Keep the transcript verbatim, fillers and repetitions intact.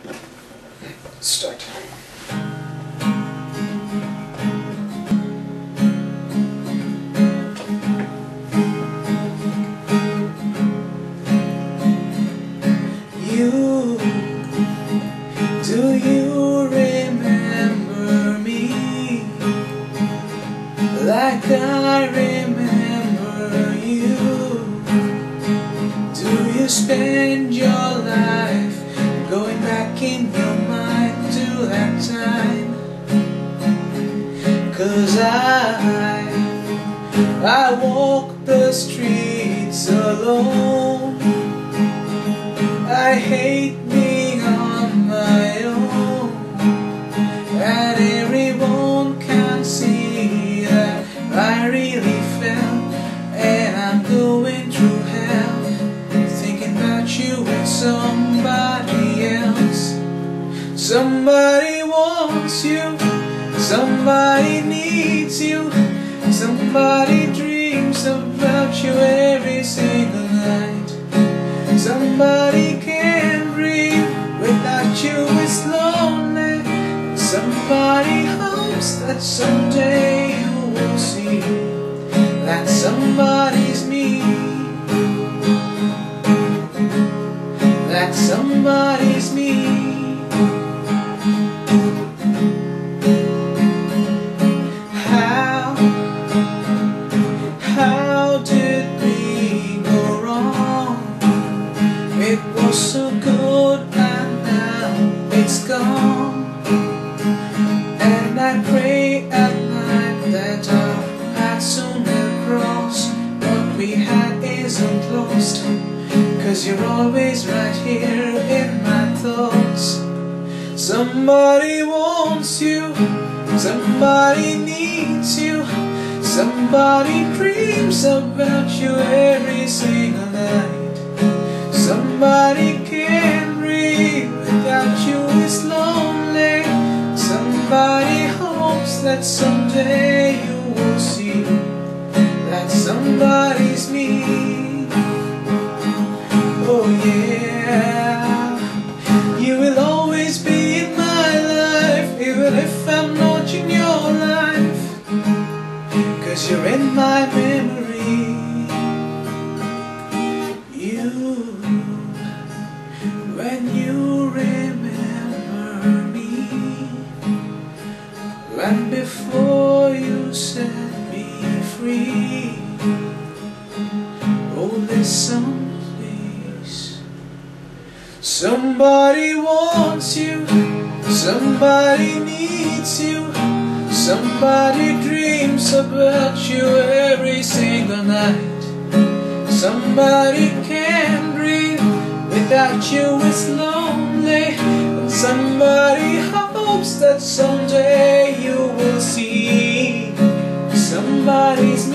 Start. You, do you remember me like I remember you? Do you spend your life going back in your mind to that time? 'Cause I, I walk the streets alone. I hate being on my own, and everyone can see that I really fell, and I'm going through hell, thinking about you and somebody else. Somebody wants you, somebody needs you, somebody dreams about you every single night. Somebody can't breathe without you, it's lonely. Somebody hopes that someday you will see that somebody's me, that somebody's me. How, how did we go wrong? It was so good and now it's gone. And I pray at night that our paths soon will cross. What we had isn't lost, 'cause you're always right here in my thoughts. Somebody wants you, somebody needs you, somebody dreams about you every single night. Somebody can't breathe without you, it's lonely. Somebody hopes that someday you will see that somebody's me. Oh yeah, you will always be in my life, even if I'm not in your life, 'cause you're in my memory. You, when you remember me, when before you set me free. Oh, listen please. Somebody wants you, somebody needs you, somebody dreams about you every single night. Somebody can't breathe without you, it's lonely. And somebody hopes that someday you will see somebody's